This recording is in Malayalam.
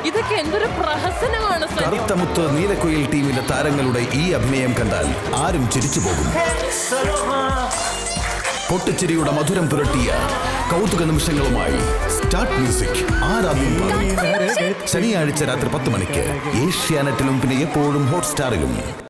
ഇതൊക്കെ എന്തൊരു പ്രഹസനമാണ്. കറുത്തമുത്ത് നീലക്കുയിൽ ടീമിലെ താരങ്ങളുടെ ഈ അഭിനയം കണ്ടാൽ ആരും ചിരിച്ചു പോകും. പൊട്ടിച്ചിരിയുടെ മധുരം പുരട്ടിയ കൗതുക നിമിഷങ്ങളുമായി സ്റ്റാർട്ട് മ്യൂസിക് ആരാധ്യം ശനിയാഴ്ച രാത്രി 10 മണിക്ക് ഏഷ്യാനെറ്റിലും പിന്നെ എപ്പോഴും ഹോട്ട്സ്റ്റാറിലും.